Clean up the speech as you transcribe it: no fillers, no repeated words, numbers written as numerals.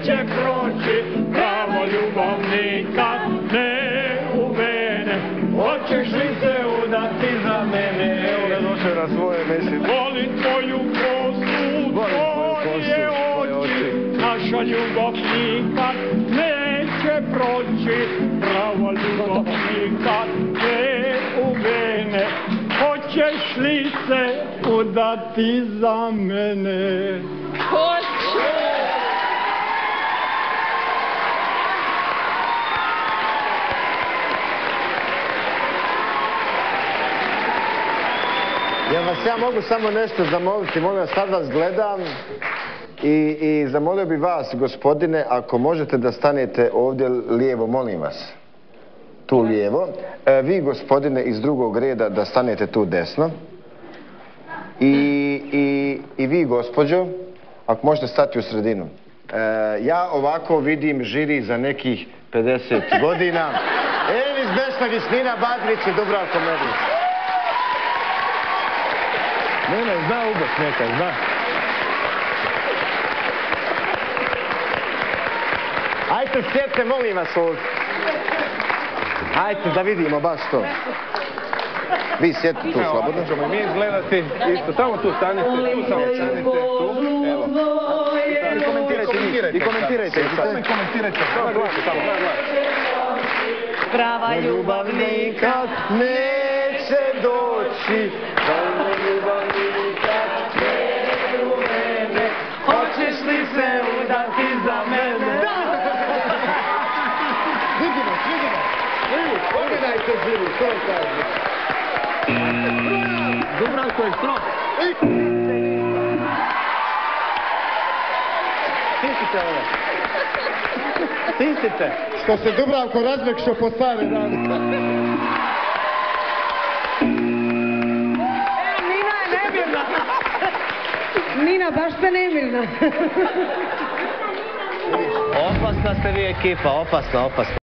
neće proći, prava ljubav nikad ne uvene. Hoćeš li se udati za mene? Evo ga došao na svoje mjesto. Volim tvoju kosu, tvoje oči, naša ljubav nikad neće proći, prava ljubav nikad ne uvene. Hoćeš li se udati za mene? Hoću! Ja mogu samo nešto zamoliti, molim vas, sad vas gledam i zamolio bi vas, gospodine, ako možete da stanete ovdje lijevo, molim vas. Tu lijevo. Vi, gospodine, iz drugog reda da stanete tu desno. I vi, gospođo, ako možete stati u sredinu. Ja ovako vidim žiri za nekih 50 godina. Elvis Bešna, Visnina Badrić i Dubravko Medlić. Ne, zna ubos nekad, zna. Ajte, sjedite, molim vas ovdje. Ajte, da vidimo baš to. Vi sjedite tu slobodno. Ćemo mi izgledati isto, samo tu stanite, tu samo stanite, tu, evo. I komentirajte. I komentirajte. Samo glas. Prava Ljubav nikad neće doći, prava ljubav nikad neće u mene. Hoćeš li se udati za mene? Vidimo. Pogledajte živu, što vam kaže? Dubravko je strop. Stisite ovo. Stisite. Što se Dubravko razmekšao po stare dane. Nina je nemirna. Nina, baš ste nemirna. Opasna ste vi ekipa, opasna.